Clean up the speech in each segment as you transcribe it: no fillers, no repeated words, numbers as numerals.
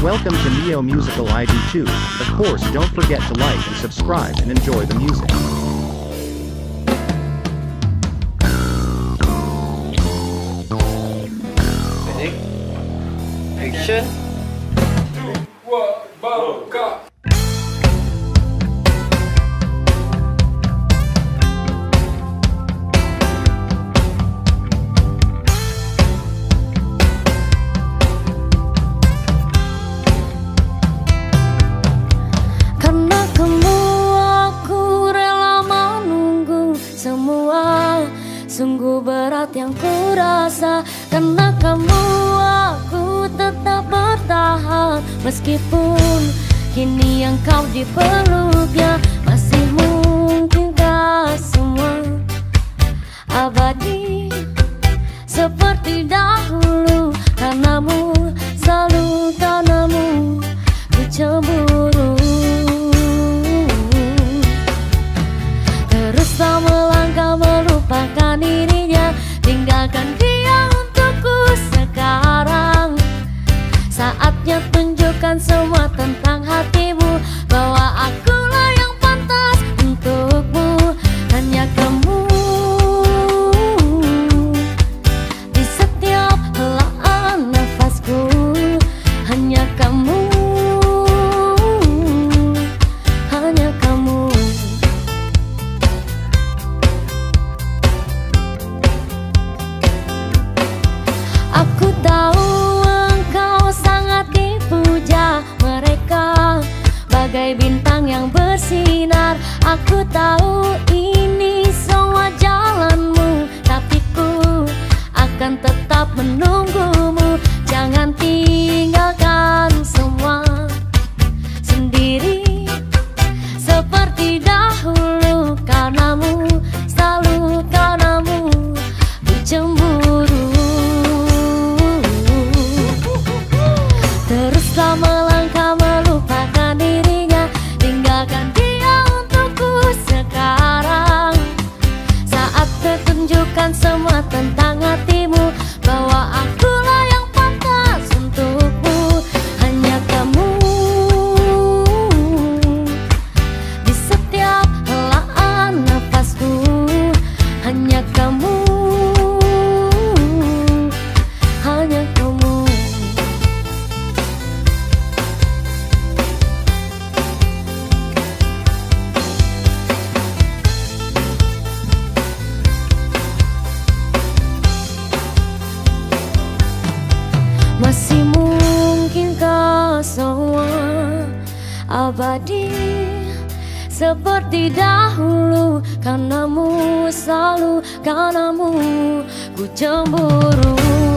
Welcome to Neo Musical ID 2. Of course, don't forget to like and subscribe and enjoy the music. Ready? Action. 2, 1, bangka. Karena kamu aku rela menunggu semua. Sungguh berat yang ku rasa. Karena kamu aku tetap bertahan. Meskipun kini yang kau dipeluknya. Masih mungkinkah semua abadi seperti dahulu? Karenamu, selalu karenamu ku cemburu. Teruslah melangkah melupakan dirinya. Tinggalkan dia untukku sekarang. Saatnya tunjukkan semua tentang hatimu, bahwa akulah yang pantas untukmu. Hanya kamu di setiap helaan nafasku. Hanya kamu, hanya kamu. Aku tahu engkau sangat dipuja mereka bagai bintang yang bersinar. Aku tahu ini semua jalanmu, tapi ku akan tetap menunggumu. Jangan tinggalkan semua sendiri seperti dahulu. Karenamu, selalu karenamu ku cemburu. Teruslah melangkah melupakan dirinya. Tinggalkan dia untukku sekarang. Saat tunjukkan semua tentang hatimu, bahwa akulah yang pantas untukmu. Hanya kamu di setiap helaan nafasku. Hanya kamu, hanya kamu. Masih mungkinkah semua abadi seperti dahulu? Karenamu, selalu karenamu ku cemburu.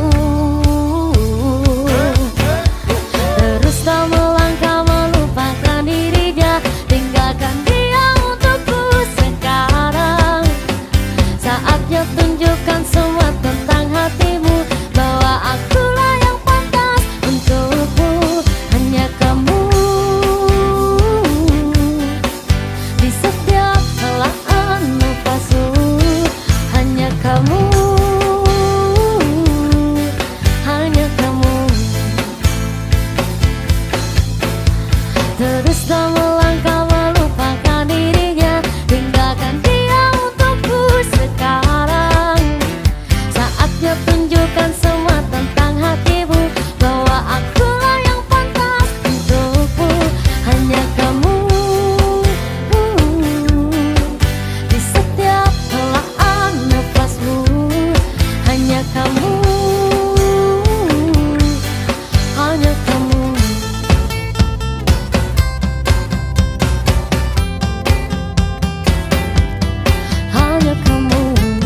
Teruslah melangkah melupakan dirinya. Tinggalkan dia untukku sekarang. Saatnya tunjukkan semua tentang hatimu, bahwa akulah yang pantas untukmu. Hanya kamu di setiap helaan nafasku. Hanya kamu, hanya kamu. Teruslah melangkah melupakan dirinya. Tinggalkan dia untukku sekarang. Saatnya tunjukkan semua tentang hatimu, bahwa akulah yang pantas untukmu. Hanya kamu di setiap helaan nafasmu. Hanya kamu, hanya kamu. Hanya kamu.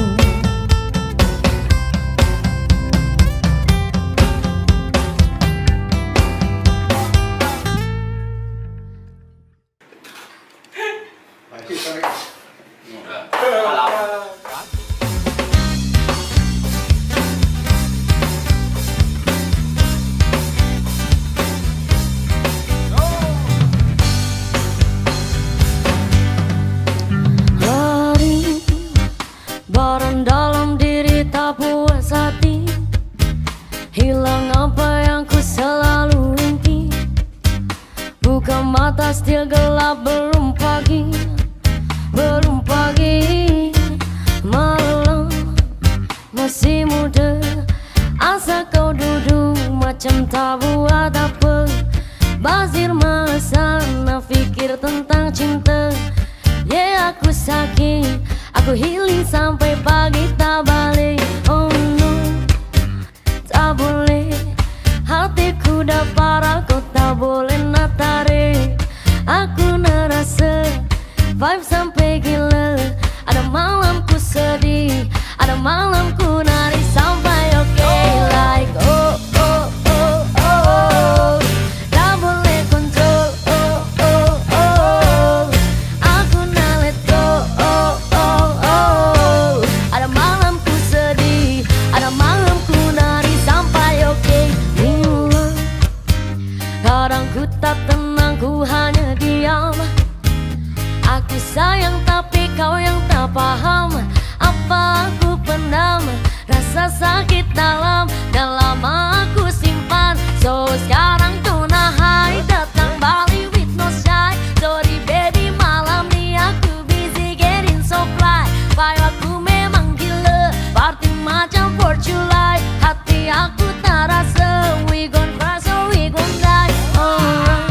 Lari barang dalam diri tak puas hati. Hilang apa yang ku selalu impi. sakit, aku healing sampai pagi tak balik. Oh no, tak boleh. Hatiku dah parah, kau tak boleh nak tarik. Aku nerasa vibe sampai gila. Ada malamku sedih, ada malamku nari sampai okay. Like oh oh oh oh, tak boleh kontrol. Oh oh oh, aku nak let go. Oh oh oh, ada malamku sedih, ada malamku nari sampai okay. Kadang ku tak tenang, ku hanya diam. Aku sayang tapi kau yang tak paham. Apa aku pendam, rasa sakit dalam aku simpan. So sekarang tuh nahai, datang balik with no shy. Sorry baby, malam ni aku busy getting so fly. Vibe aku memang gila, party macam 4th July. Hati aku tak rasa, we gon' cry so we gon' die. Alright.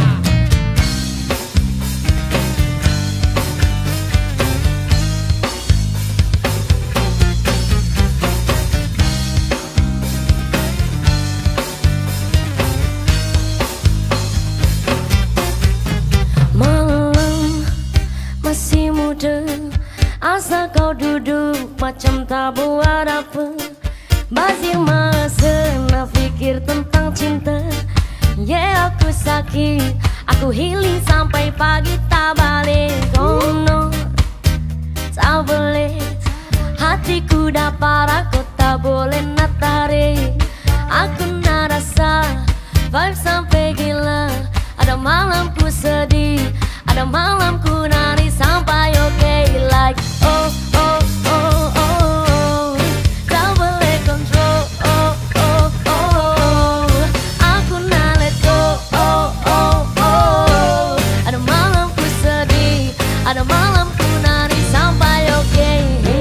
Masih muda, asal kau duduk macam tak buat apa. Bazir masa nak fikir tentang cinta. Yeah, aku sakit, aku healing sampai pagi tak balik. Oh no, tak boleh. Hatiku dah parah, kau tak boleh nak tarik. Aku nak rasa vibe sampai gila. Ada malamku sedih, ada malamku nari sampai okay. Like oh oh oh oh, tak boleh kontrol. Oh oh oh, aku nak let go. Oh oh oh, ada malamku sedih, ada malamku nari sampai okay.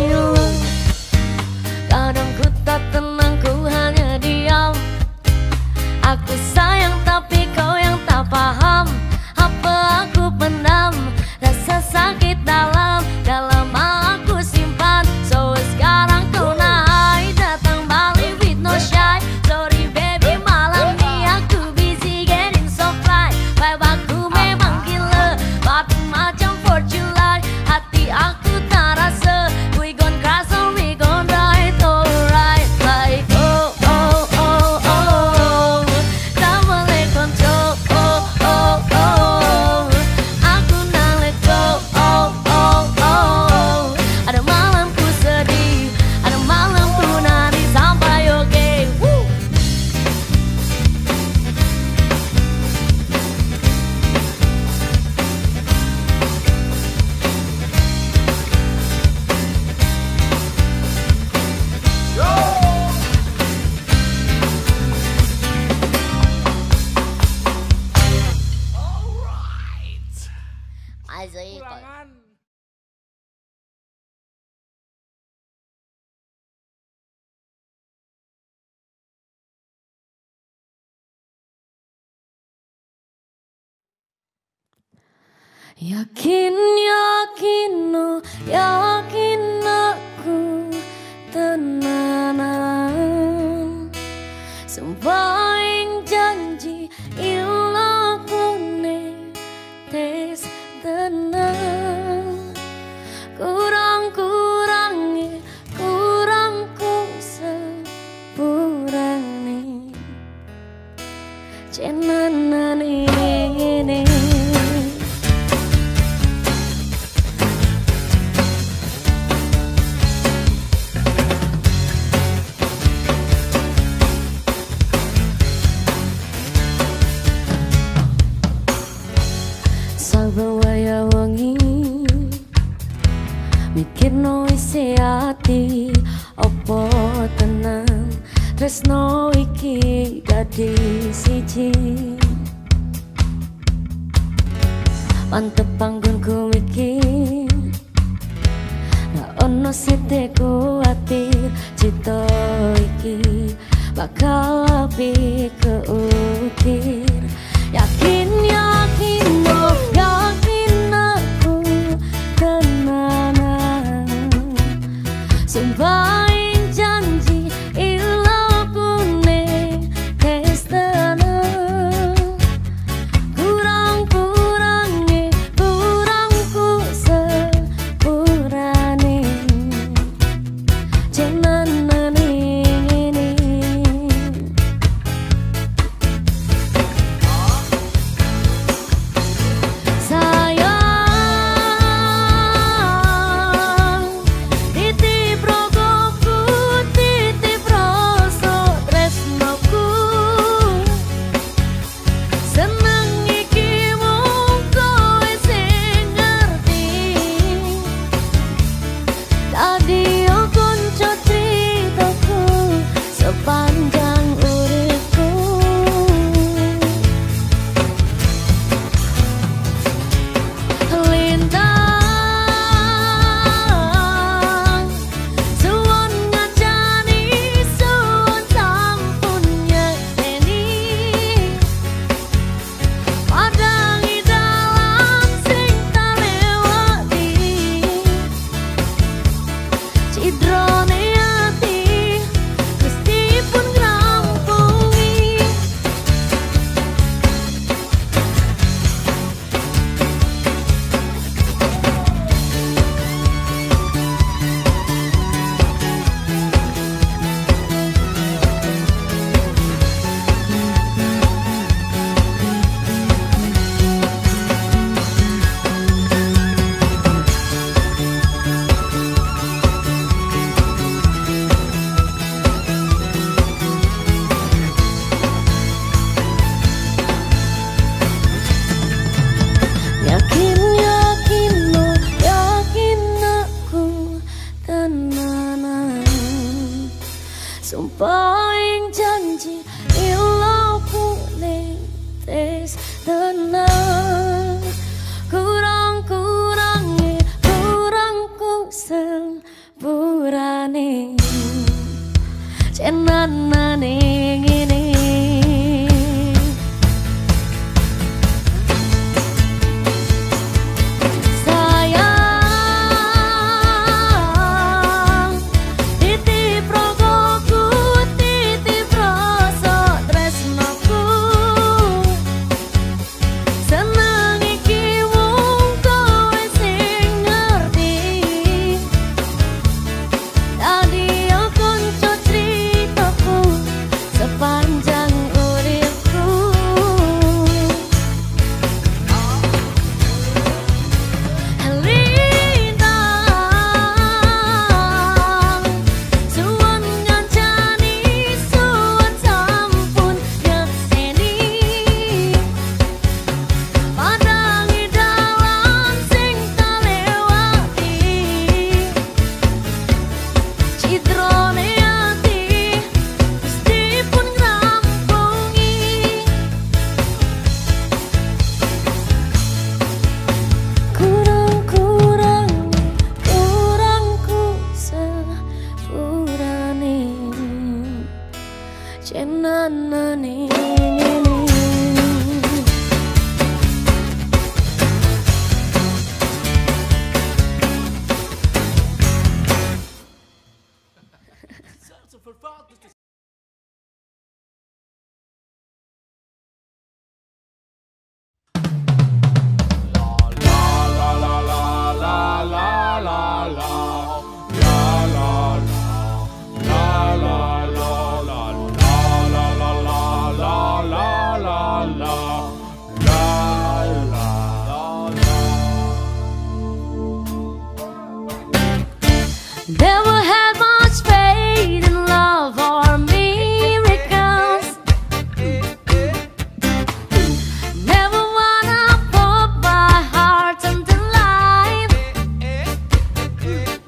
Kadang ku tak tenang, ku hanya diam. Aku sayang tapi kau yang tak paham. Apa aku pendam, rasa sakit dalam aku simpan. So sekarang kau naik, datang balik with no shy. Sorry baby, malam ni aku busy getting so fly. Vibe aku memang gila, party macam 4th July. Hati aku tak rasa, we gon' cry so we gon' die. Alright, like oh oh oh oh, tak boleh kontrol. Oh oh oh, aku nak let go. Oh oh oh, ada malamku sedih, ada malamku nari sampai okay. Woo. Asik. Yakin, yakin, oh, yakin aku tenanan. Sumpah ing janji ilakune tes tenan. Kurang-kurangi, kurangku sepurane. Cenanan ini. Sabawaya wangi mikirno isi ati opo tenan tresno iki dadi siji. Mantep panggonku mikir nah ono sithik kuwatir cita iki bakal lebih keukir. Yakin, yakin, oh yakin aku tenan. Paing janji ilo kuning tes tenang. Kurang-kurangnya kurangku sempurane cenanane ngene. Never had much faith in love or miracles. Never wanna put my heart into life.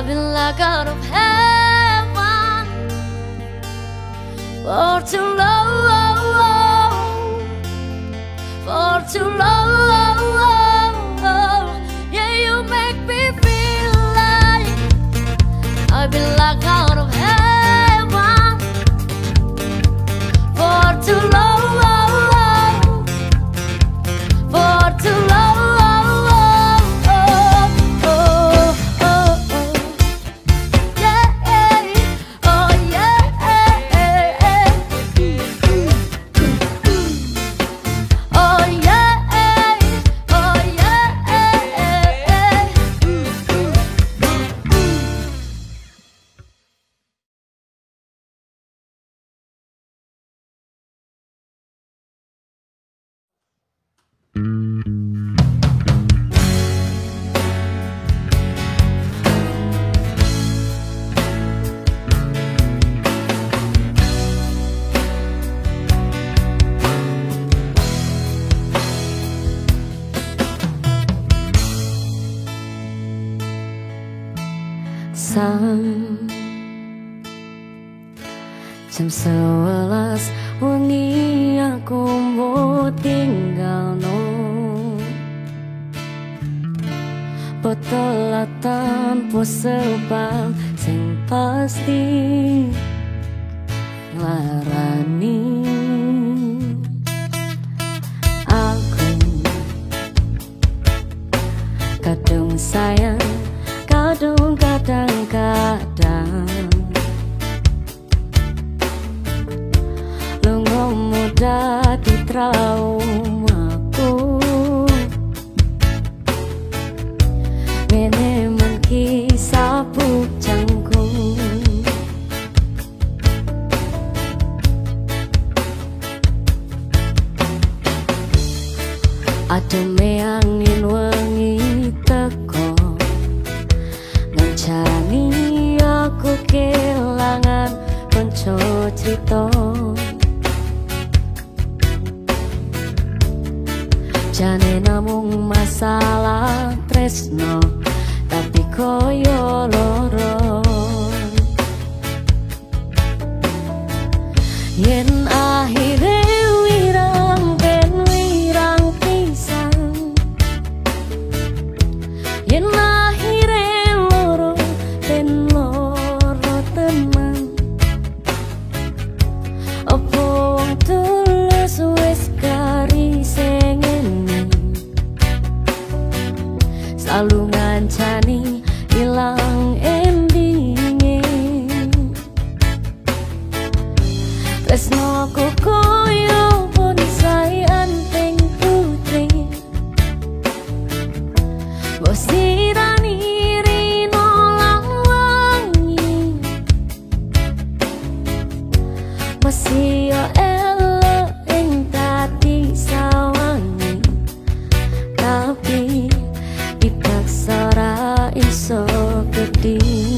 I've been locked out of heaven for too long, for too long. Yeah, you make me feel like I've been locked out of heaven for too long, for too long. Jam 11 wengi aku mau tinggal no botol tanpa sebab sing pasti nglarani aku kadung sayang kadung kadang-kadang lungo muda di traumaku mene mengki sapu jangkung ademe angin wengi teko ngancani aku kelangan konco cerita jane namung masalah tresno tapi koyo loro yen akhire wirang ben wirang pisan yen akhire loro ben loro tenan opo wong tulus wis kari sing selalu ngancani ilang endinge tresnoku koyo bonsai anting putri mbok sirani rino lawangi masih yo elok ing tati sawangi tapi dipaksa ora iso gedhi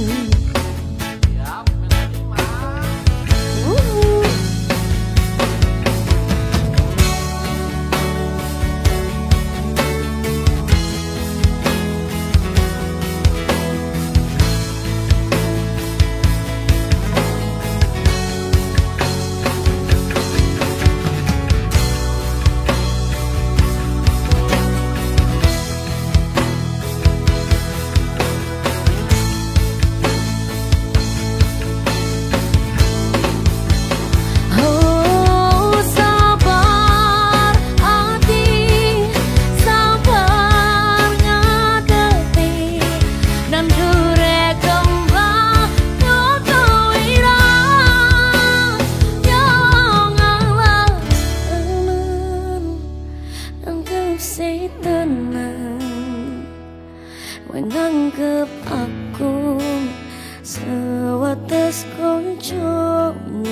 menganggap aku sewates koncomu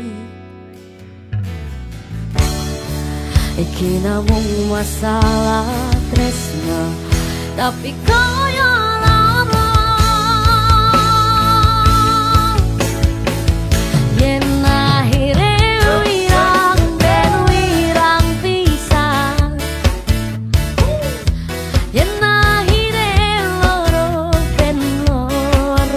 iki namung masalah tresno tapi koyo loro yen akhire wirang ben wirang pisan yen akhire loro ben loro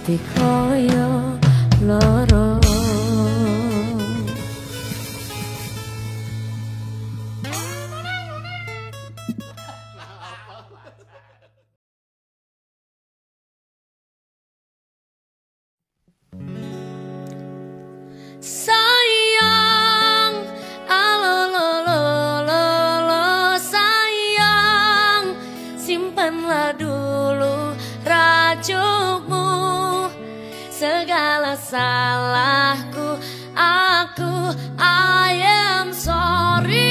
ati koyo loro. Sayang, alololololo, sayang, simpanlah dulu rajukmu. Segala salahku, I am sorry.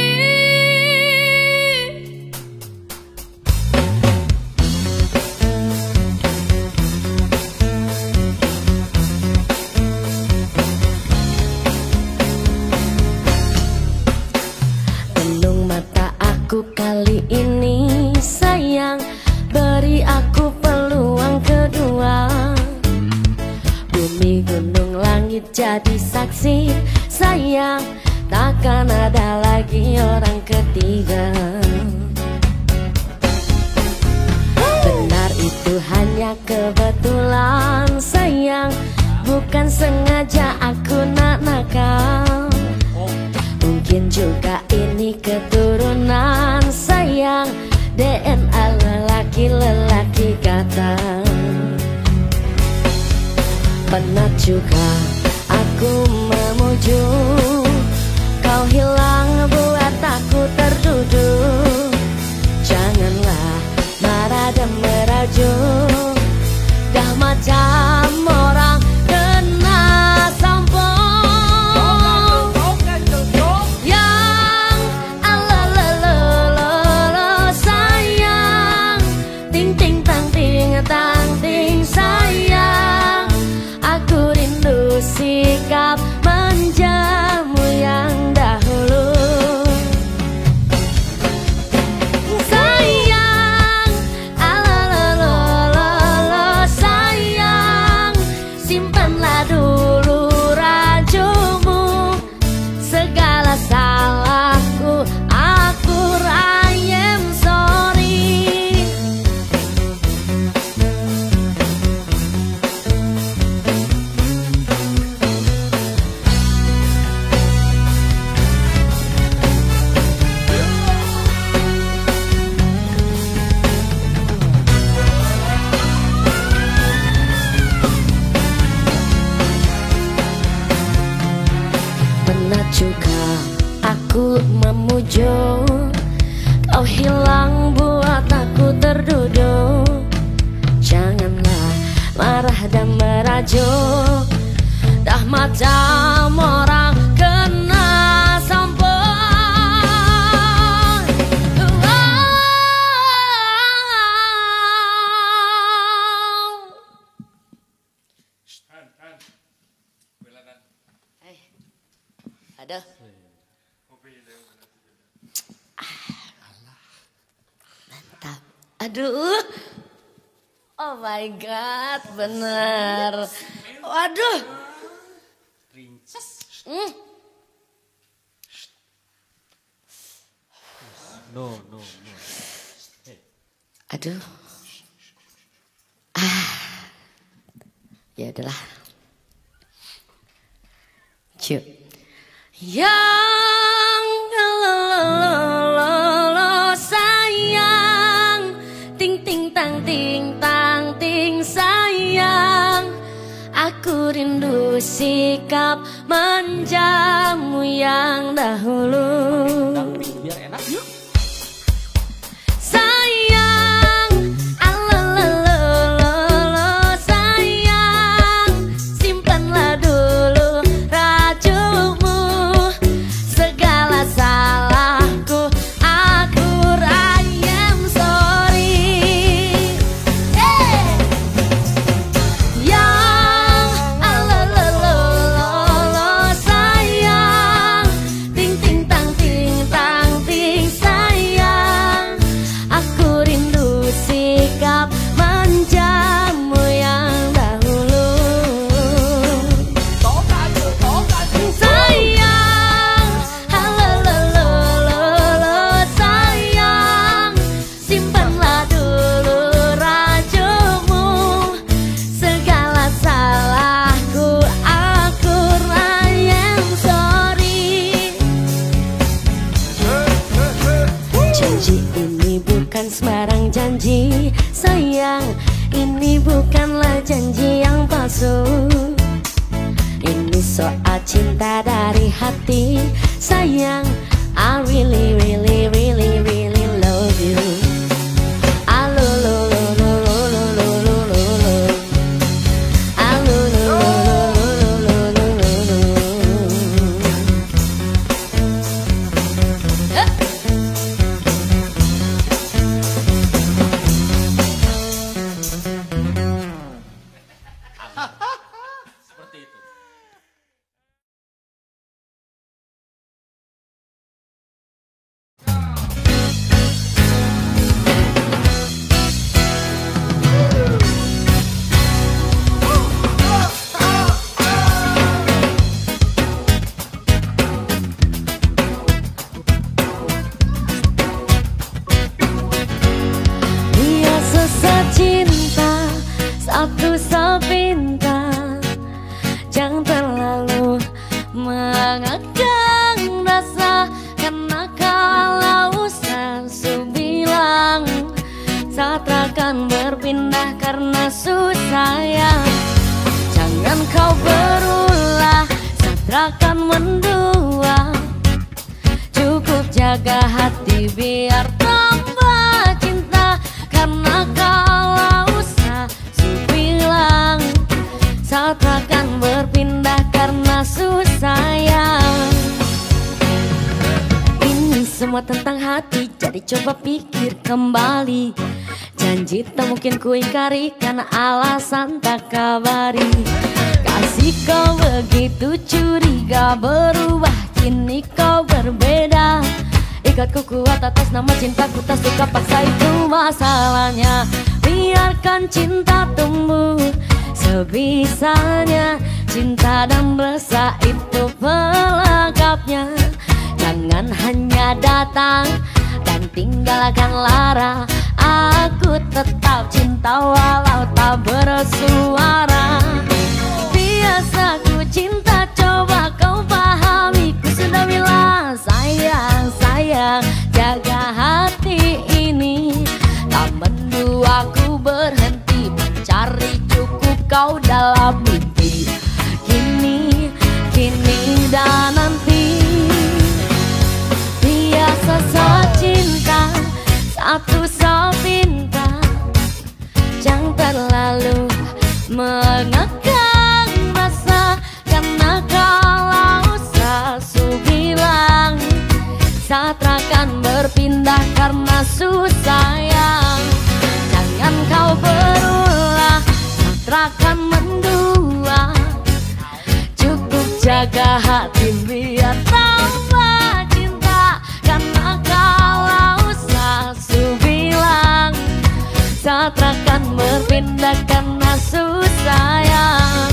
Aku kali ini sayang, beri aku peluang kedua. Bumi, gunung, langit jadi saksi. Sayang, takkan ada lagi orang ketiga. Benar itu hanya kebetulan sayang, bukan sengaja aku nak nakal. Mungkin juga ini keturunan sayang, DNA lelaki-lelaki kata. Pernah juga aku memuju, kau hilang buat aku terduduk. Janganlah marah dan merajuk, dah macam orang kena sampah. Sikap manjamu yang dahulu. Sayang, alololololo, sayang, simpanlah dulu rajukmu. Segala salahku, I am sorry. Juga aku memuju, kau hilang buat aku terduduk. Janganlah marah dan merajuk, dah macam orang kena sampah. Aduh. Mantap. Aduh. Oh my god, bener. Waduh. No. Aduh. Ya udahlah. Cuk. Yang lololololo, sayang, ting ting tang ting tang ting sayang, aku rindu sikap manjamu yang dahulu. Biar enak yuk. Sayang, alololololo, sayang, simpanlah dulu rajukmu. Segala salahku, I am sorry. Yang alololololo, sayang, ting ting tang ting tang soal cinta dari hati. Sayang, I really, really, really, really love you. Seperti itu. Dia sesat cinta, satu sepinta. Jangan terlalu mengekang rasa, karena kalau sesu bilang saat akan berpindah karena susah ya. Jangan kau berulah saat akan mendua. Cukup jaga hati biar tambah cinta, karena kalau sesu bilang saat akan berpindah karena susah ya. Ini semua tentang hati, jadi coba pikir kembali. Janji tak mungkin ku ingkari, karena alasan tak kabari. Kasih kau begitu curiga, berubah kini kau berbeda. Ikatku kuat atas nama cintaku, tak suka paksa, itu masalahnya. Biarkan cinta tumbuh sebisanya, cinta dan rasa itu pelengkapnya. Jangan hanya datang dan tinggalkan lara. Aku tetap cinta walau tak bersuara. Biasa ku cinta, coba kau pahami. Ku sudah bilang sayang, sayang, jaga hati ini. Tak mendua ku berhenti mencari, cukup kau dalam mimpi. Kini, kini dan nanti. Biasa cinta, satu sepinta. Jangan terlalu mengekang rasa, karena kalau sesu bilang saat akan berpindah karena susah yang. Jangan kau berulah saat akan mendua. Cukup jaga hati biar tambah cinta, karena kalau sesu bilang saat akan berpindah karena susah yang.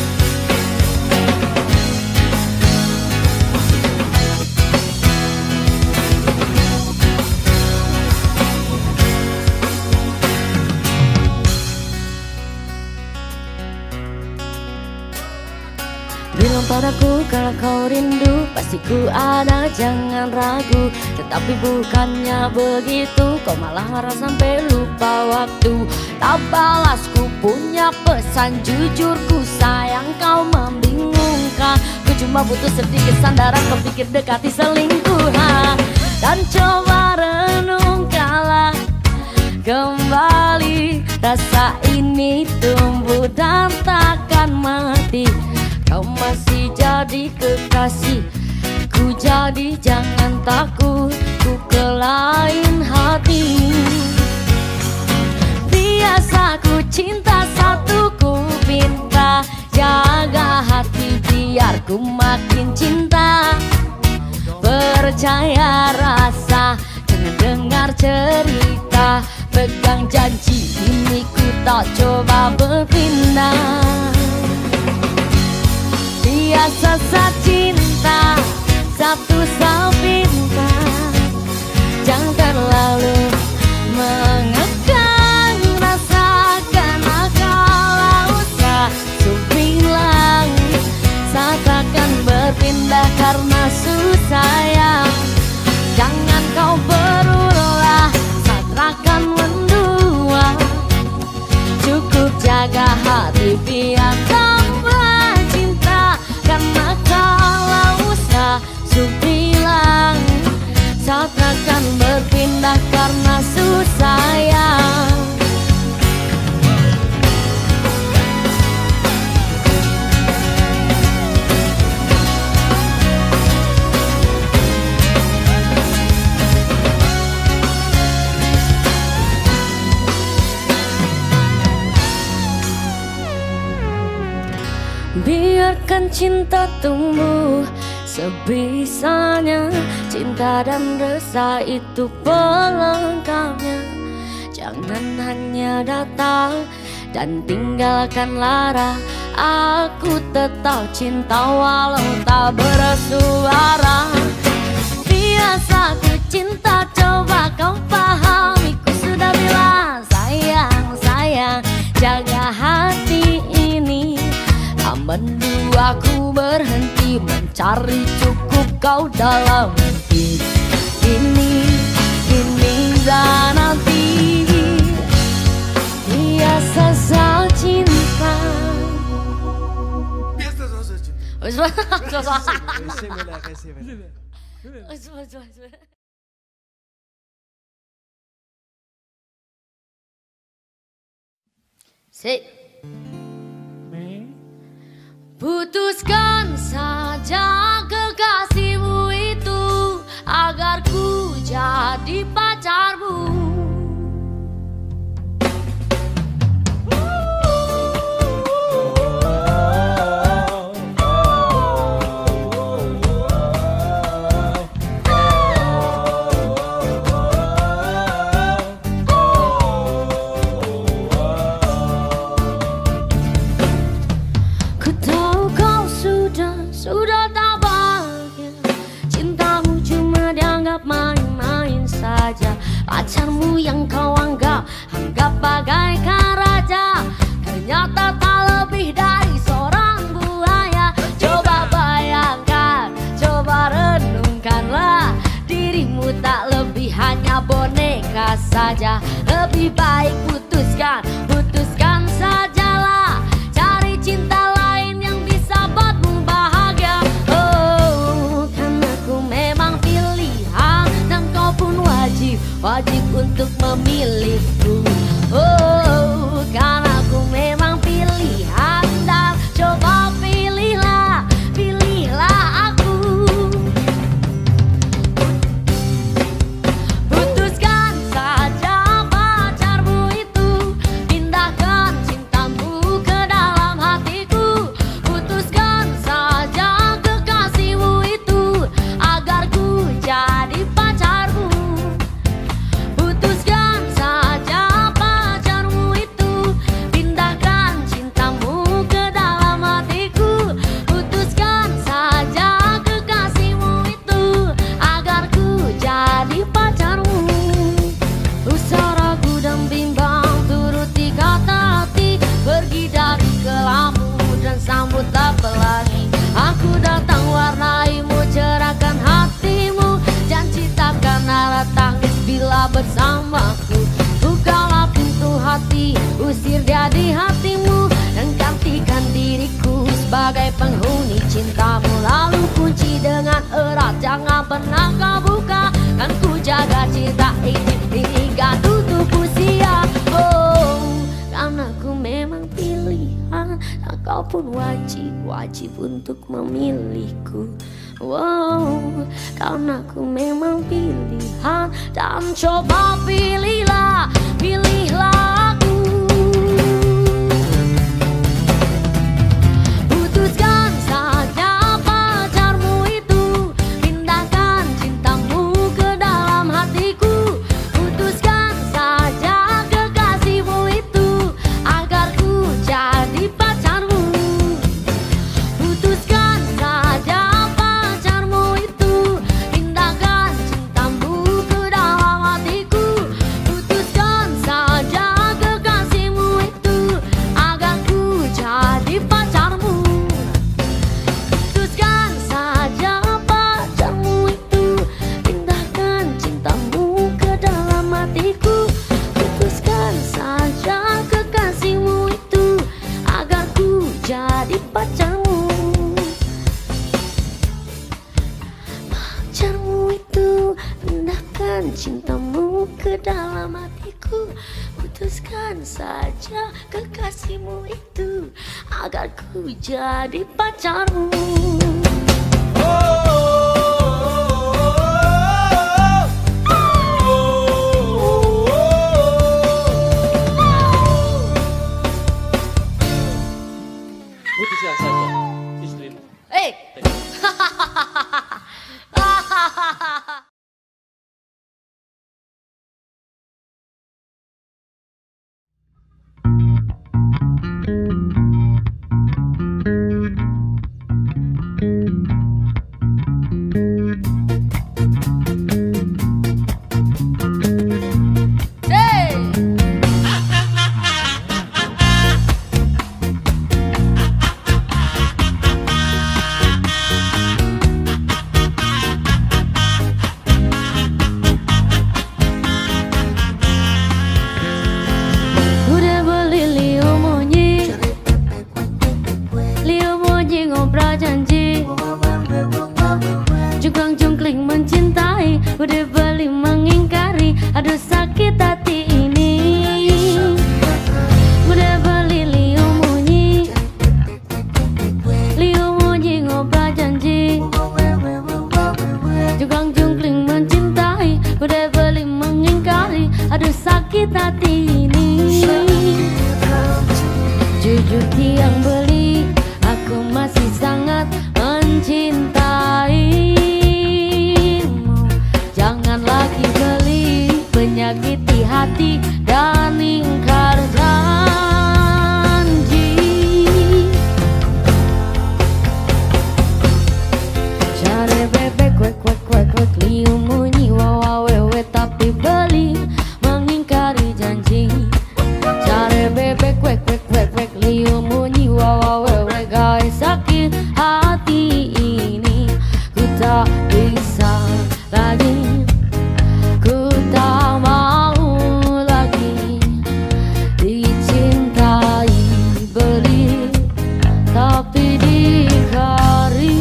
Bilang padaku kalau kau rindu, pasti ku ada, jangan ragu. Tetapi bukannya begitu, kau malah marah sampai lupa waktu. Tak balas ku punya pesan, jujur ku sayang kau membingungkan. Ku cuma butuh sedikit sandaran, kau pikir dekati selingkuhan. Dan coba renungkanlah kembali, rasa ini tumbuh dan takkan mati. Kau masih jadi kekasih ku, jadi jangan takut ku ke lain hati. Biasa ku cinta, satu ku pinta. Jaga hati biar ku makin cinta. Percaya rasa, jangan dengar cerita. Pegang janji ini ku tak coba berpindah. Biasa cinta, satu sepinta. Jangan terlalu mengekang rasa, karena kalau sesu bilang saat akan berpindah karena susah yang. Jangan kau berulah saat akan mendua. Cukup jaga hati biar tambah cinta, karena cinta tumbuh sebisanya, cinta dan rasa itu pelengkapnya. Jangan hanya datang dan tinggalkan lara. Aku tetap cinta walau tak bersuara. Biasa ku cinta, coba kau pahami. Ku sudah bilang sayang, sayang, jaga hati ini. Tak mendua ku berhenti mencari cukup kau dalam mimpi. Ini dan nanti biasa saja cinta. Putuskan saja kekasihmu itu agar ku jadi pacarmu. Sudah tak bahagia, cintamu cuma dianggap main-main saja. Pacarmu yang kau anggap bagaikan raja, ternyata tak lebih dari seorang buaya. Coba bayangkan, coba renungkanlah, dirimu tak lebih hanya boneka saja. Lebih baik putuskan sajalah, cari cinta lain yang bisa buatmu bahagia. Oh, karena ku memang pilihan dan kau pun wajib untuk memilihku. Oh, karena ku memang pilihan dan coba pilihlah aku. Putuskan saja pacarmu itu, pindahkan cintamu ke dalam hatiku. Putuskan saja kekasihmu itu agar ku jadi pacarmu. Putuskan saja pacarmu itu, pindahkan cintamu ke dalam hatiku. Putuskan saja kekasihmu itu agar ku jadi pacarmu. Usah ragu dan bimbang, turuti kata hati, pergi dari kelammu dan sambutlah pelangi. Aku datang warnaimu, cerahkan hatimu, janji takkan ada tangis bila bersamaku. Bukalah pintu hati, usir dia di hatimu, dan gantikan diriku sebagai penghuni cintamu. Lalu kunci dengan erat, jangan pernah kau buka, kan ku jaga cinta ini hingga tutup usia. Oh, karena ku memang pilihan dan kau pun wajib untuk memilihku. Wow, karena ku memang pilihan dan coba pilihlah aku. Putuskan saja pacarmu itu, pindahkan cintamu ke dalam hatiku. Putuskan saja kekasihmu itu agar ku jadi pacarmu. Putuskan saja pacarmu itu, pindahkan cintamu ke dalam hatiku. Putuskan saja kekasihmu itu agar ku jadi pacarmu. Putuskan saja pacarmu itu, pindahkan cintamu ke dalam hatiku. Putuskan saja kekasihmu itu agar ku jadi pacarmu. Pacarmu itu, pindahkan cintamu ke dalam hatiku. Putuskan saja kekasihmu itu agar ku jadi pacarmu. Putuskan saja istrimu. Udah beli mengingkari, aduh sakit hati ini. Udah beli liu munyi ngobrol janji, jugang jungkling mencintai. Udah beli mengingkari, aduh sakit hati ini. Jujur tiang beli, aku masih sangat mencintai. Jangan lagi beli, menyakiti hati dan ingkar janji. Cari bebek kwek liu munyi wawa wewe tapi beli mengingkari janji. Cari bebek kwek liu munyi wawa wewe guys sakit hati ini. Ku tak bisa lagi, ku tak mau lagi dicintai, beli tapi dikari.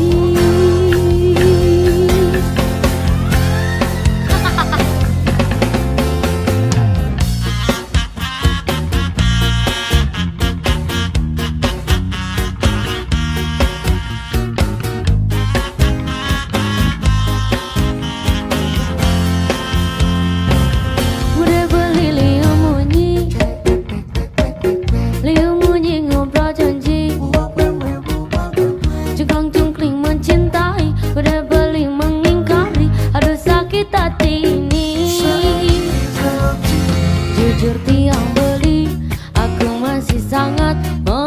Jujur tiang beli, aku masih sangat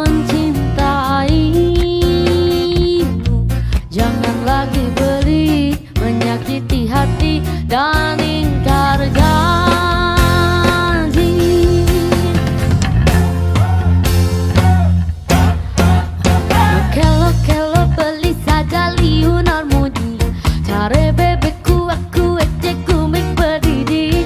mencintaimu. Jangan lagi beli, menyakiti hati dan ingkar janji. Kelo beli saja liunar mudi, cari bebekku aku ecekku make berdiri.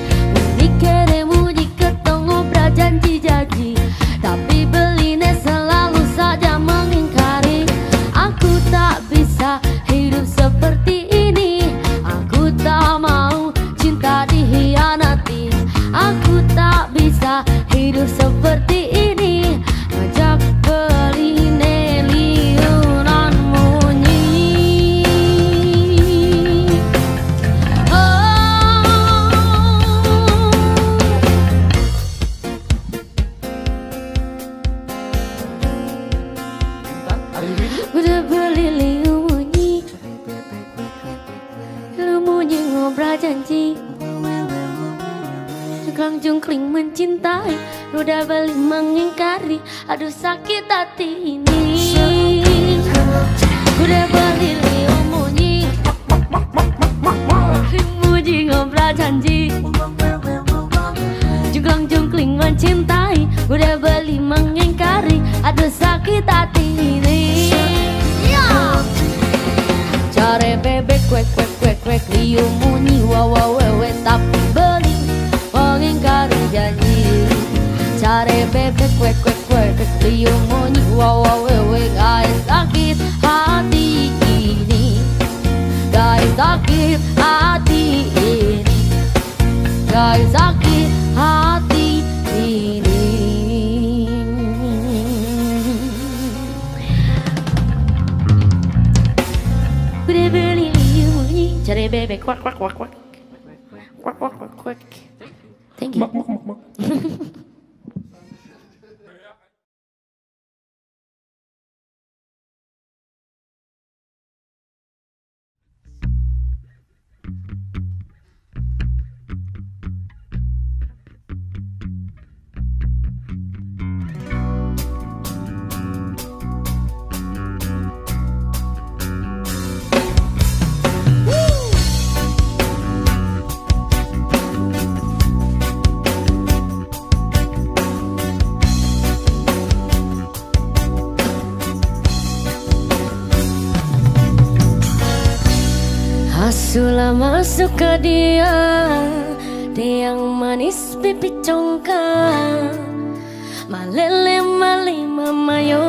Janji-janji, tapi belinya selalu saja mengingkari. Aku tak bisa hidup seperti ini. Aku tak mau cinta dihianati. Aku tak bisa hidup seperti ini. Ngajak beli liunan munyi. Udah beli liu munyi ngobrol janji, jugang jungkling mencintai. Udah beli mengingkari, aduh sakit hati ini. Udah beli liu munyi ngobrol janji, jugang jungkling mencintai. Udah beli mengingkari, aduh sakit hati ini. Cari bebek kwek liu munyi wawa wewe tapi beli mengingkari janji. Cari bebek kwek liu munyi wawa wewe guys sakit hati ini. Guys sakit hati ini. Guys sakit hati ini. Udah beli liu munyi, cari bebek kwek. Thank you. Sulah masuk ke dia yang manis pipi congkak, malele mali mamayo,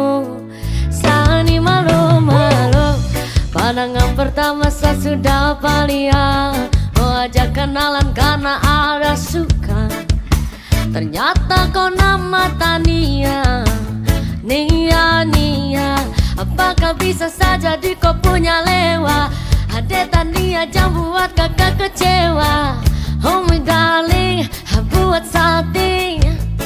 sani malo malo. Pandangan pertama saya sudah palia, mau ajak kenalan karena ada suka. Ternyata kau nama Tania, Nia Nia. Apakah bisa saja di kau punya lewa? Ada Tania jangan buat kakak kecewa. Oh my darling, buat salting.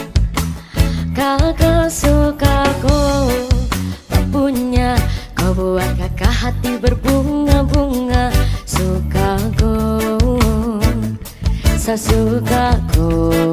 Kakak suka kau, tak punya. Kau buat kakak hati berbunga-bunga. Suka kau, saya suka kau.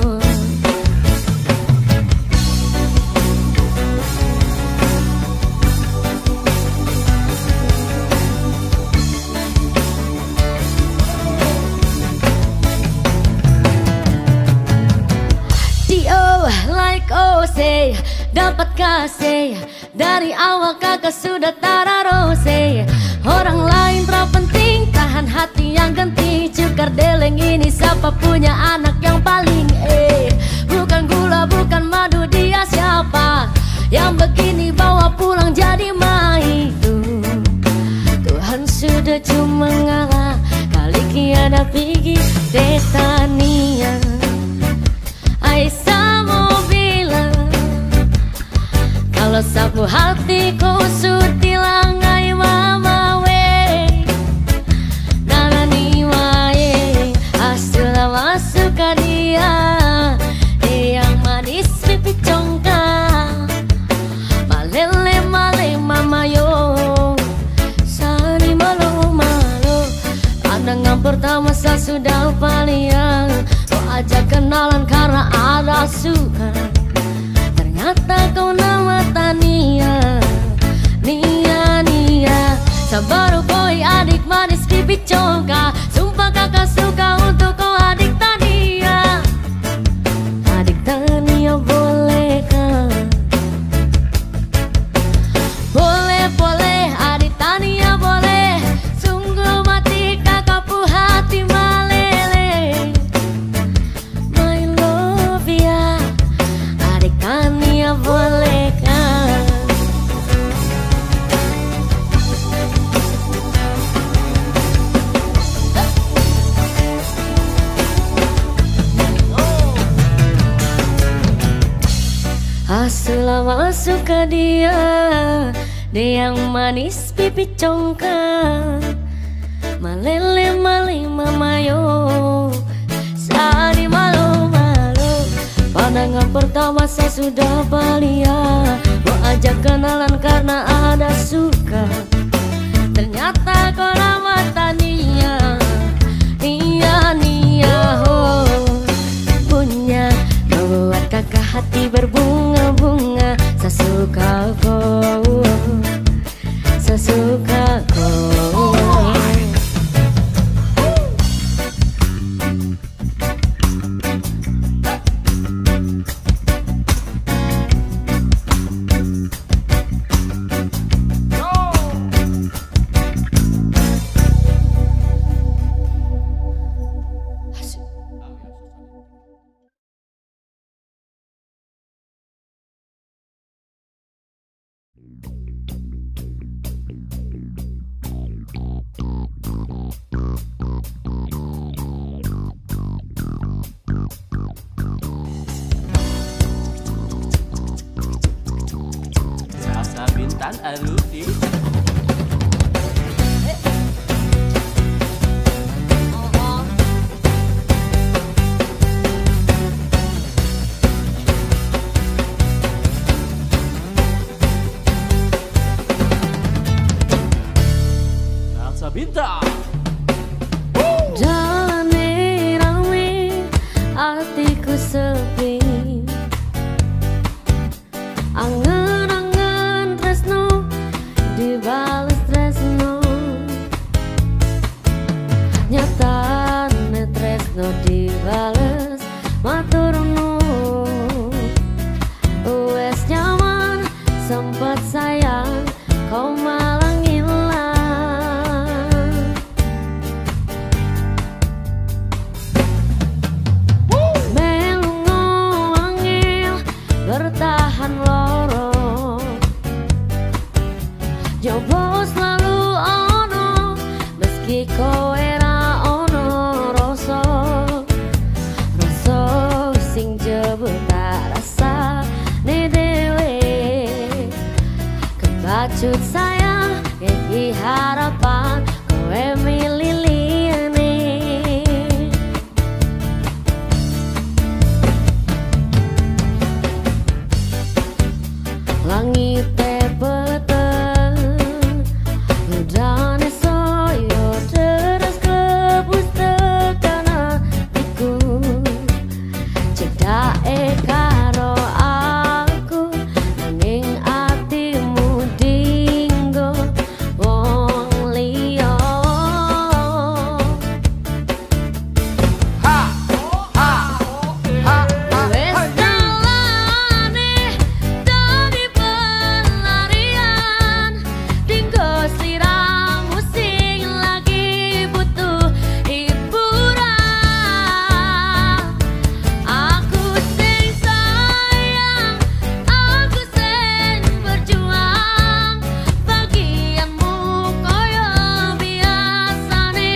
Say, dapat kasih dari awal kakak sudah tararose. Orang lain terpenting, tahan hati yang genting. Cukar deleng ini siapa punya anak yang paling bukan gula, bukan madu, dia siapa? Yang begini bawa pulang jadi maidu. Tuhan sudah cuma ngalah, kali kiana pergi Detania. Aisyah mau bilang, kalau sapu hatiku sutilang ay mama we, nana ni wae. Asula masuk ke dia yang manis pipi congkak, malele male mama yo, sari malu malu. Pandangan pertama saya sudah paling, ajak kenalan karena ada suka. Ternyata kau nama Tania, Nia Nia. Sabar boy adik manis pipi congkak. Sumpah kakak suka untuk kau adik Tania. Adik Tania bolehkah? Boleh boleh adik Tania boleh. Sungguh mati kakak pu hati malele. Tania bolehkah? Asula masuk ke dia yang manis pipi congkak, malele mali mamayo, sari malu malu. Pandangan pertama saya sudah balia, mau ajak kenalan karena ada suka. Ternyata kau nama Tania, Nia Nia. Oh, punya kau buat kakak hati berbunga-bunga. Saya suka kau, saya suka kau. Salsa Bintang Aruti. Salsa Bintang. Jalani rame, hatiku sepi. Angen-angen tresno dibales tresno. Nyatane tresno dibales matur nuwun. Wes nyaman sempat sayang kau malah ngilang. iki kowe ra ono rasa sing jebul tak rasa ne dewe kebacut sayang iki harapan kowe milih liyane langit peteng udane soyo terus kebus tekan hatiku cedake karo aku nanging atimu dinggo wong liya wis dalane dadi pelarian dinggo sliramu sing lagi butuh hiburan aku sing sayang aku sing berjuang bagianmu koyo biasane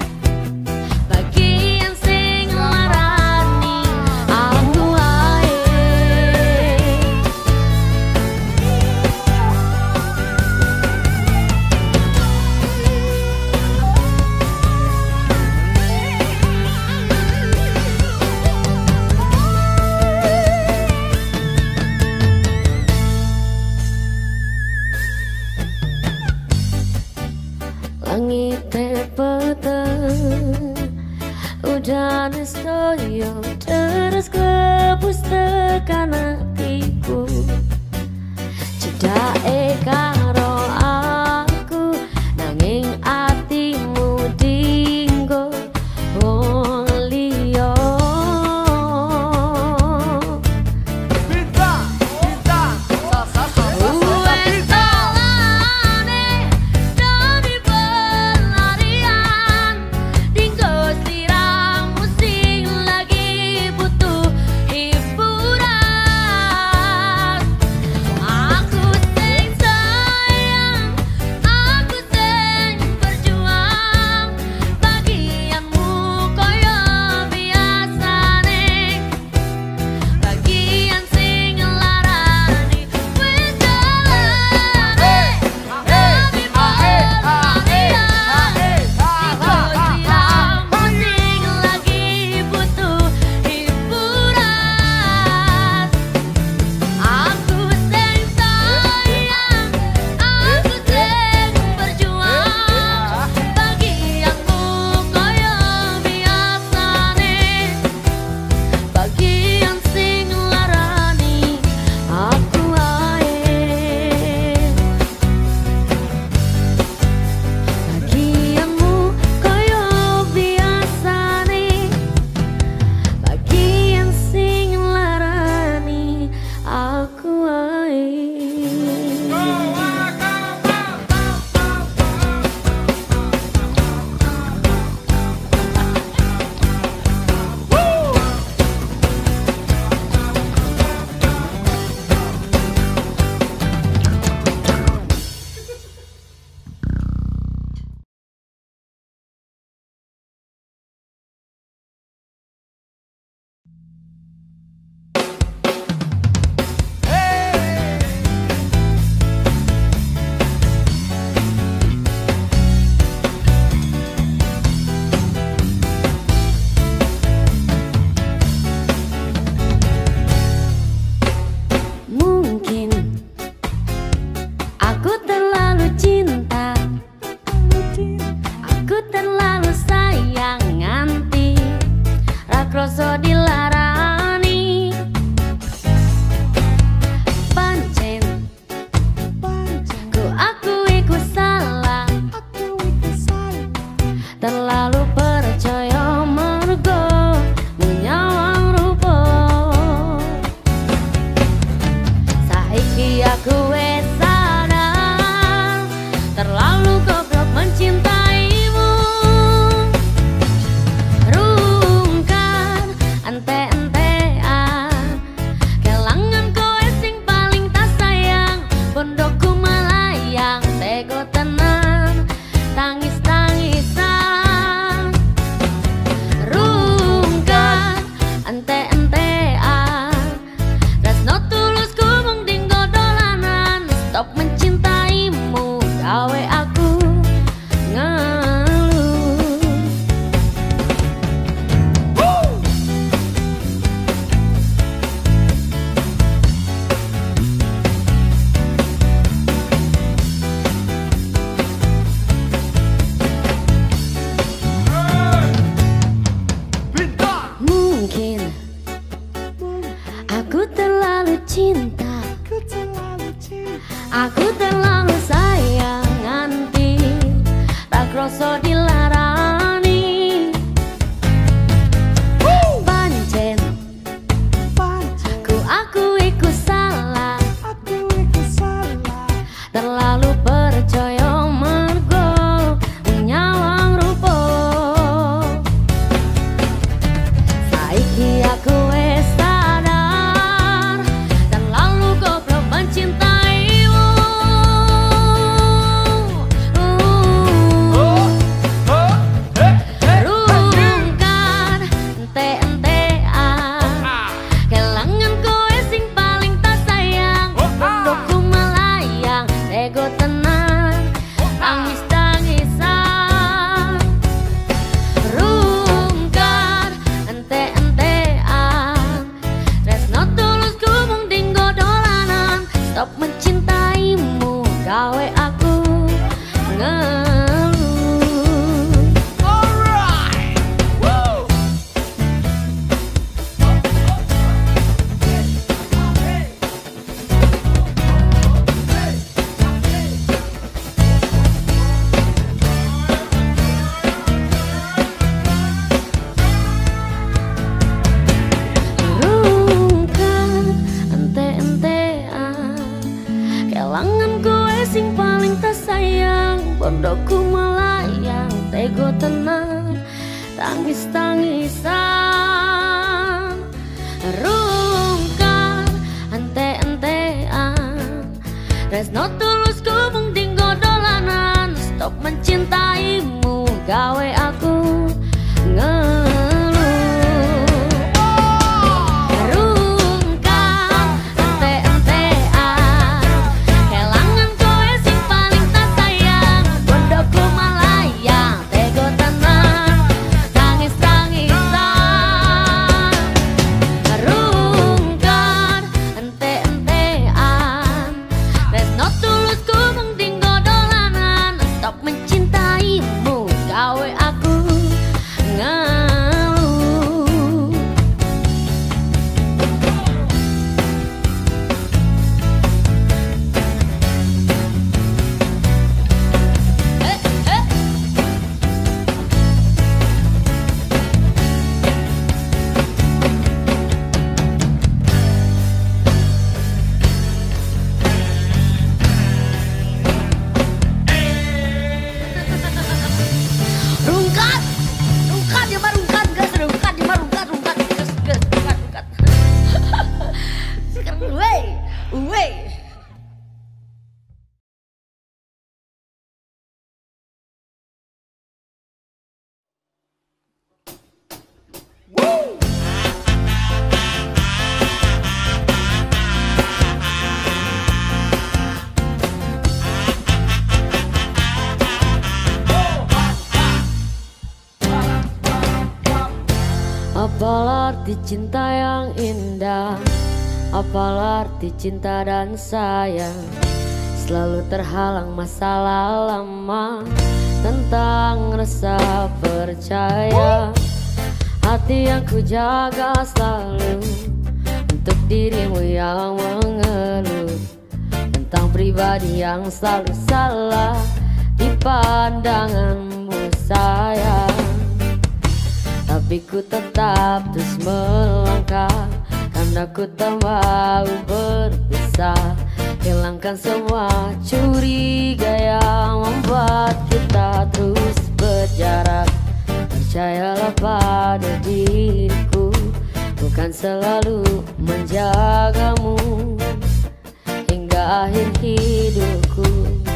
bagian sing larani aku ae langit peteng udan soyo terus kebus tekan hatiku cedake karo aku nanging atimu dinggo wong liya wis dalane dadi pelarian dinggo sliramu sing lagi butuh hiburan aku sing sayang Pondokku melayang, tego tenang, tangis-tangisan, rungkat, ente-entean, resno tulus mung dinggo dolanan. Stop mencintaimu, gawe aku ngeluh. Rungkat, ente-entean, kelangan kowe sing paling tak sayang. Pondokku melayang, tego tenang, tangis-tangisan, rungkat, ente-entean, resno tulus mung dinggo dolanan. Stop mencintaimu, gawe aku ngeluh. Rungkat, rungkat dia mah rungkat, gas rungkat dia mah rungkat, rungkat, gas rungkat, rungkat. Sekarang wey. Apalah arti cinta yang indah, apalah arti cinta dan sayang. Selalu terhalang masalah lama, tentang rasa percaya. Hati yang ku jaga selalu untuk dirimu yang mengeluh, tentang pribadi yang selalu salah di pandanganmu sayang. Tapi ku tetap terus melangkah, karena ku tak mau berpisah. Hilangkan semua curiga yang membuat kita terus berjarak. Percayalah pada diriku, bukan selalu menjagamu hingga akhir hidupku.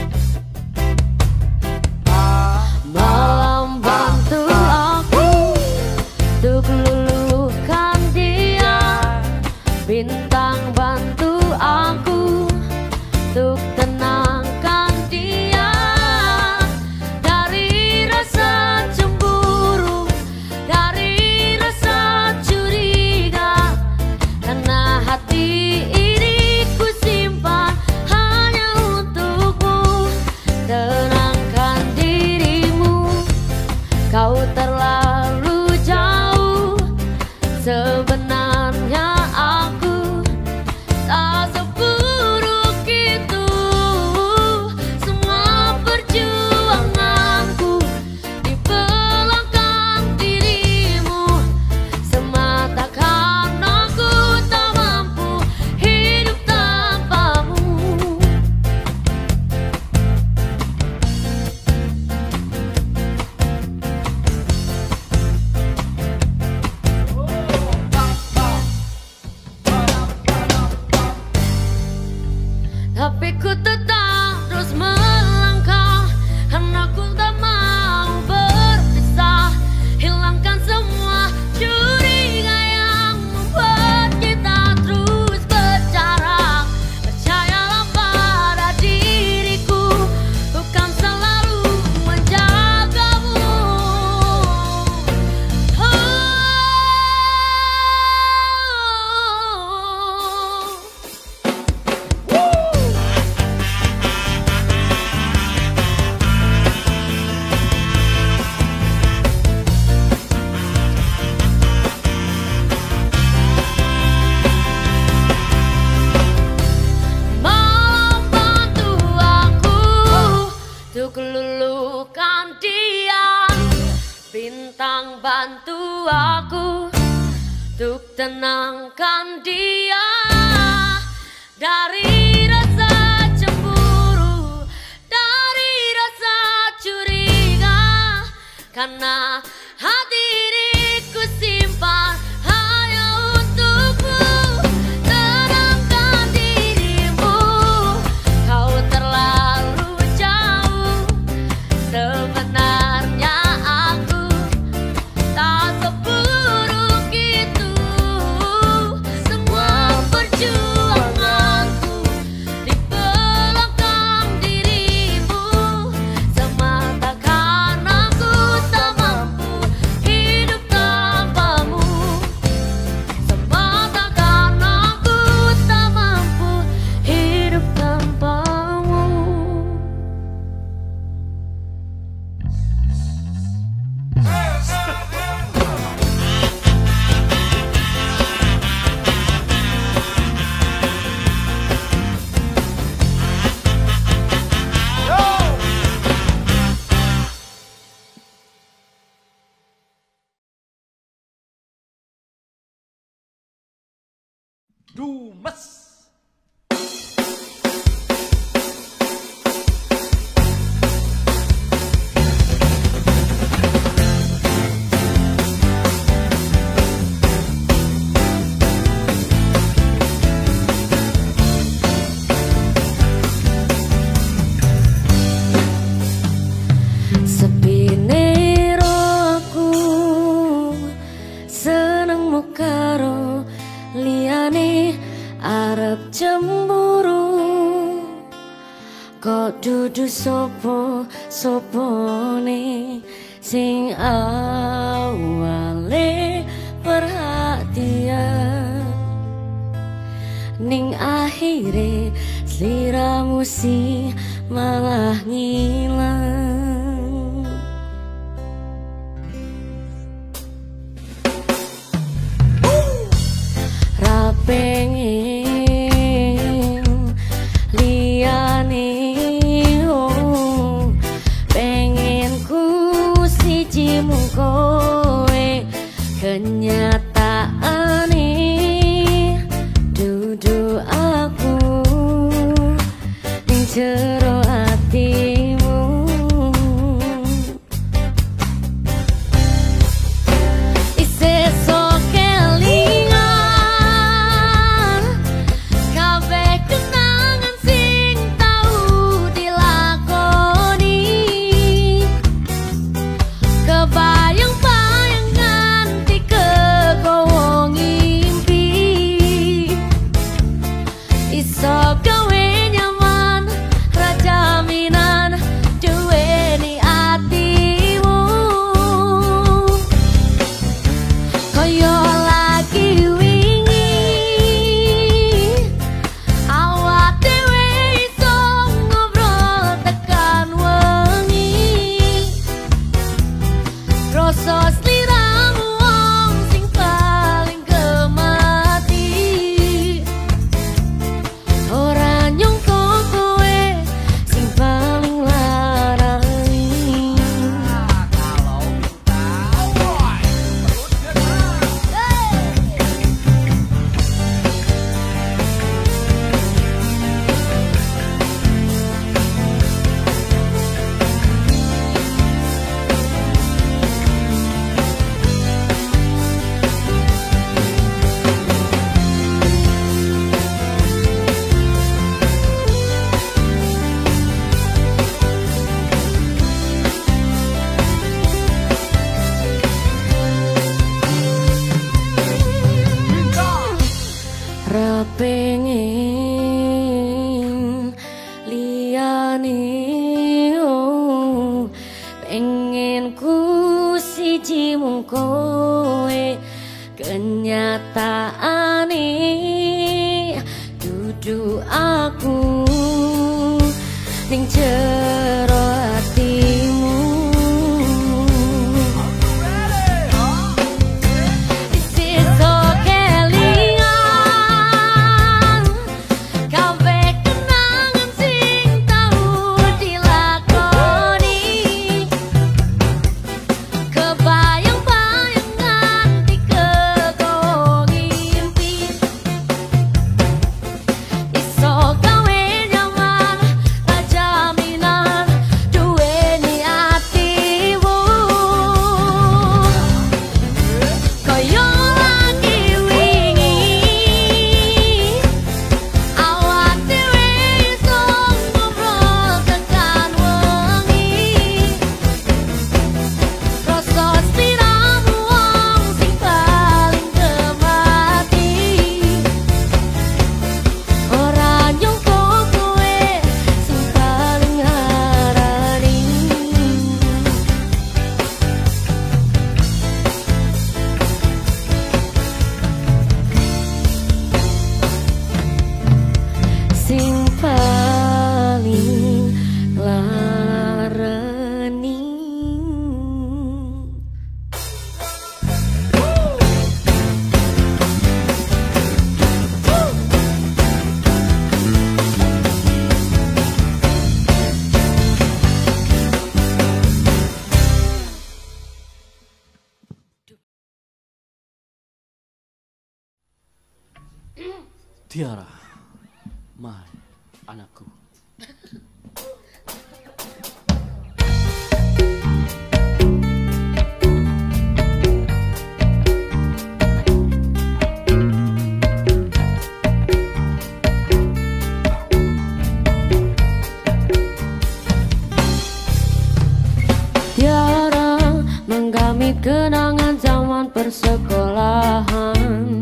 Malam bantu aku untuk luluhkan dia, bintang bantu aku untuk tenangkan dia dari rasa cemburu, dari rasa curiga. Karena hati ini ku simpan hanya untukmu. Tenangkan dirimu, kau terlalu jauh. Sebenarnya aku tak seburuk itu. Semua perjuanganku di belakang dirimu, semata karena ku tak mampu hidup tanpamu. Tapi ku tetap terus melangkah, karena ku tak mau berpisah. Hilangkan semua curiga yang membuat kita terus berjarak. Percayalah pada diriku, bukan selalu menjagamu. Malam bantu aku untuk luluhkan dia, bintang bantu aku untuk tenangkan dia dari rasa cemburu, dari rasa karena hati diriku simpan hanya untukmu. Tenangkan dirimu, kau terlalu jauh. Sebenarnya aku tak seburuk itu. Semua perjuanganku di belakang dirimu, semata karena ku tak mampu hidup tanpamu. Semata karena ku tak mampu hidup tanpamu. Dumes. Sepine rohku senengmu karo liyane arep cemburu. Kok dudu sopone sing awale perhatian, ning akhire sliramu sih malah ngilang. Ra pengen liyane, oh, pengen ku siji mung kowe. Kenyataane dudu aku ning jero atimu. Isih sok kelingan kabeh kenangan sing tau dilakoni. Kebayang-bayang nganti kegowo ngimpi. Iso gawe nyaman ra jaminan duweni atimu. Koyo lagi wingi awak dhewe iso ngobrol tekan wengi. Rasa sliramu wong sing paling gemati. Ora nyangka kowe sing paling larani. Kalau Ra pengen liyane, oh, pengen ku siji mung kowe. Kenyataane dudu aku ning jero atimu. Isih sok kelingan kabeh kenangan sing tau dilakoni. Kebayang-bayang nganti kegowo ngimpi. Tiara, Mai, anakku. Tiara menggamit kenangan zaman persekolahan.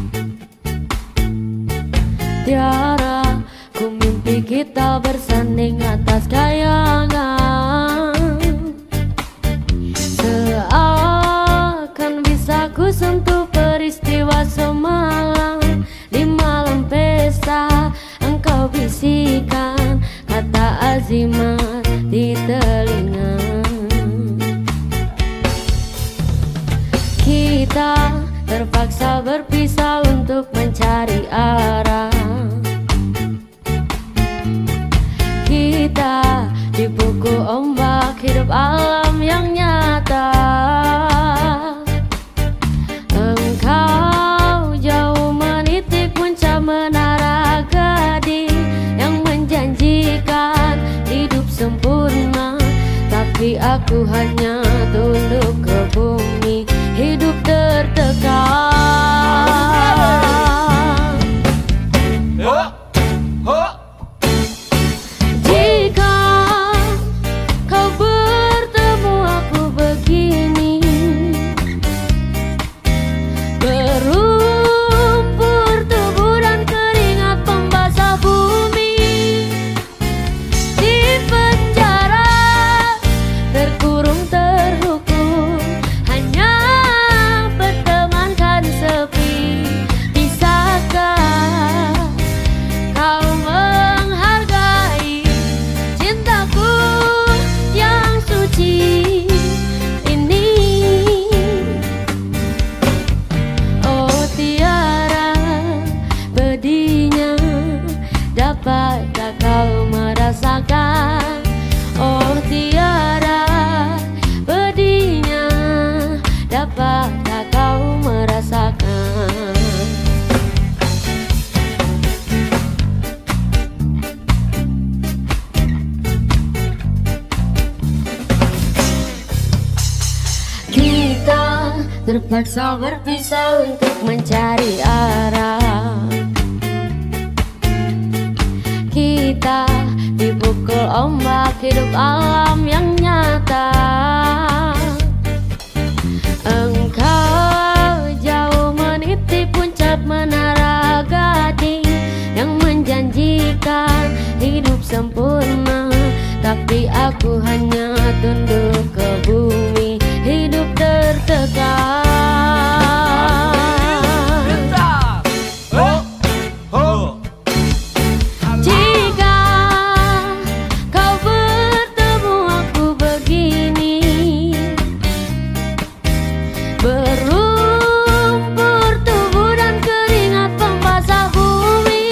Tiara, ku mimpi kita bersanding atas kayangan. Seakan bisa ku sentuh peristiwa semalam. Di malam pesta engkau bisikan kata azimat di telinga. Kita terpaksa berpisah untuk mencari arah. Kita dipukul ombak hidup alam yang nyata. Engkau jauh menitik puncak menara gading yang menjanjikan hidup sempurna, tapi aku hanya tunduk ke bumi, hidup tertekan. Jika kau bertemu aku begini, berumpur tubuh dan keringat pembasah bumi, di penjara terkurung terhukum, hanya bertemankan sepi. Bisakah kau menghargai cintaku yang suci ini? Oh Tiara, pedihnya dapatkah kau merasakan? Oh Tiara, pedihnya dapatkah kau merasakan? Kita terpaksa berpisah untuk mencari arah. Kita dipukul ombak hidup alam yang nyata. Engkau jauh meniti puncak menara gading yang menjanjikan hidup sempurna, tapi aku hanya tunduk ke bumi, hidup tertekan. Jika kau bertemu aku begini, berumpur tubuh dan keringat pembasah bumi,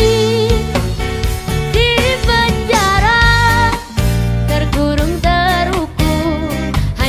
di penjara terkurung terhukum,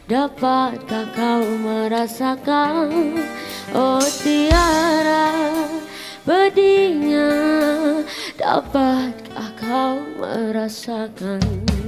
Dapatkah kau merasakan? Oh tiara pedihnya. Dapatkah kau merasakan?